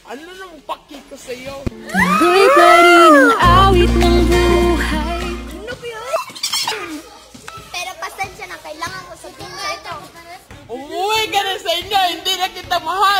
Ano nang paki ko sa'yo? Ako'y pa rin ang awit ng buhay. Ano ba yun? Pero pasensya na, kailangan ko sabihin sa ito. Umuwi ka na sa inyo, hindi na kita mahal.